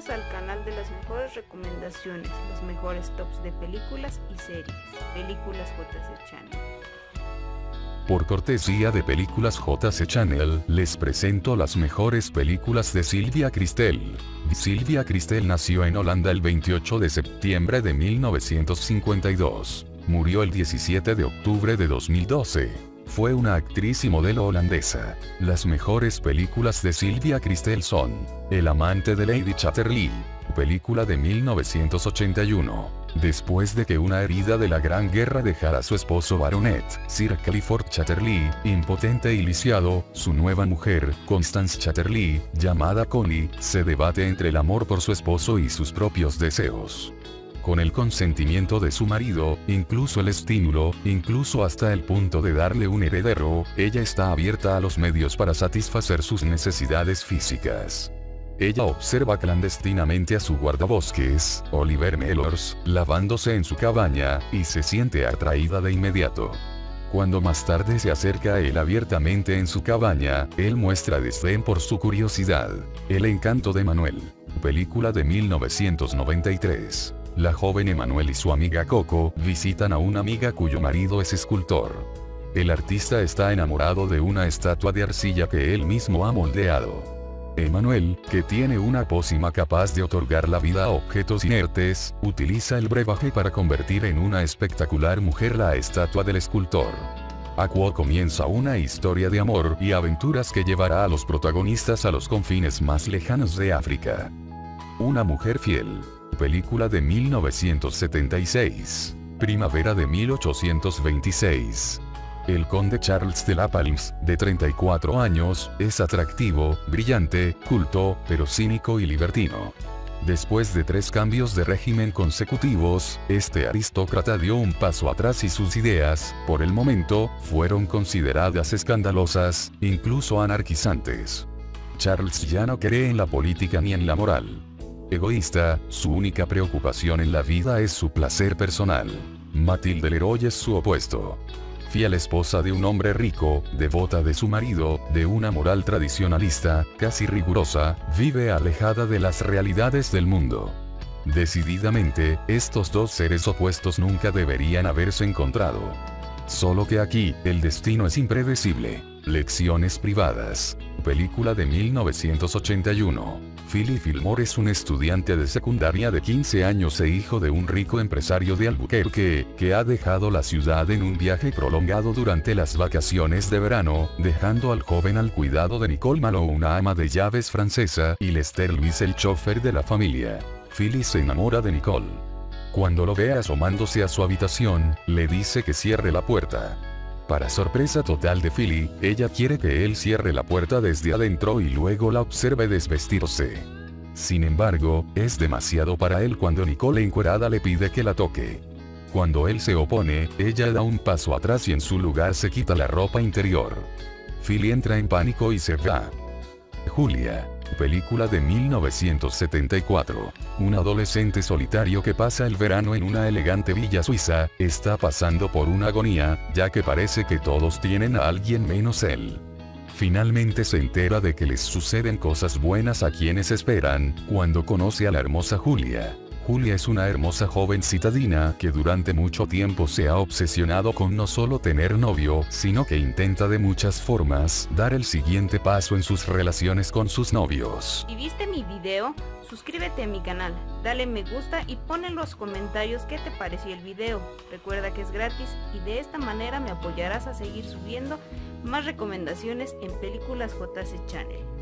bienvenidos al canal de las mejores recomendaciones, los mejores tops de películas y series, Películas JC Channel. Por cortesía de Películas JC Channel, les presento las mejores películas de Sylvia Kristel. Sylvia Kristel nació en Holanda el 28 de septiembre de 1952. Murió el 17 de octubre de 2012. Fue una actriz y modelo holandesa. Las mejores películas de Sylvia Kristel son El amante de Lady Chatterley, película de 1981. Después de que una herida de la Gran Guerra dejara a su esposo baronet, Sir Clifford Chatterley, impotente y lisiado, su nueva mujer, Constance Chatterley, llamada Connie, se debate entre el amor por su esposo y sus propios deseos. Con el consentimiento de su marido, incluso el estímulo, incluso hasta el punto de darle un heredero, ella está abierta a los medios para satisfacer sus necesidades físicas. Ella observa clandestinamente a su guardabosques, Oliver Mellors, lavándose en su cabaña, y se siente atraída de inmediato. Cuando más tarde se acerca a él abiertamente en su cabaña, él muestra desdén por su curiosidad. El encanto de Manuel, película de 1993. La joven Emanuel y su amiga Coco visitan a una amiga cuyo marido es escultor. El artista está enamorado de una estatua de arcilla que él mismo ha moldeado. Emanuel, que tiene una pócima capaz de otorgar la vida a objetos inertes, utiliza el brebaje para convertir en una espectacular mujer la estatua del escultor. Aquo comienza una historia de amor y aventuras que llevará a los protagonistas a los confines más lejanos de África. Una mujer fiel, película de 1976. Primavera de 1826. El conde Charles de la Palms, de 34 años, es atractivo, brillante, culto, pero cínico y libertino. Después de 3 cambios de régimen consecutivos, este aristócrata dio un paso atrás y sus ideas, por el momento, fueron consideradas escandalosas, incluso anarquizantes. Charles ya no cree en la política ni en la moral. Egoísta, su única preocupación en la vida es su placer personal. Mathilde Leroy es su opuesto. Fiel esposa de un hombre rico, devota de su marido, de una moral tradicionalista, casi rigurosa, vive alejada de las realidades del mundo. Decididamente, estos dos seres opuestos nunca deberían haberse encontrado. Solo que aquí, el destino es impredecible. Lecciones privadas, película de 1981. Philly Fillmore es un estudiante de secundaria de 15 años e hijo de un rico empresario de Albuquerque, que ha dejado la ciudad en un viaje prolongado durante las vacaciones de verano, dejando al joven al cuidado de Nicole Malo, una ama de llaves francesa, y Lester Luis, el chofer de la familia. Philly se enamora de Nicole. Cuando lo ve asomándose a su habitación, le dice que cierre la puerta. Para sorpresa total de Philly, ella quiere que él cierre la puerta desde adentro y luego la observe desvestirse. Sin embargo, es demasiado para él cuando Nicole encuerada le pide que la toque. Cuando él se opone, ella da un paso atrás y en su lugar se quita la ropa interior. Philly entra en pánico y se va. Julia, película de 1974. Un adolescente solitario que pasa el verano en una elegante villa suiza, está pasando por una agonía, ya que parece que todos tienen a alguien menos él. Finalmente se entera de que les suceden cosas buenas a quienes esperan, cuando conoce a la hermosa Julia. Julia es una hermosa joven citadina que durante mucho tiempo se ha obsesionado con no solo tener novio, sino que intenta de muchas formas dar el siguiente paso en sus relaciones con sus novios. Si viste mi video, suscríbete a mi canal, dale me gusta y pon en los comentarios qué te pareció el video. Recuerda que es gratis y de esta manera me apoyarás a seguir subiendo más recomendaciones en Películas JC Channel.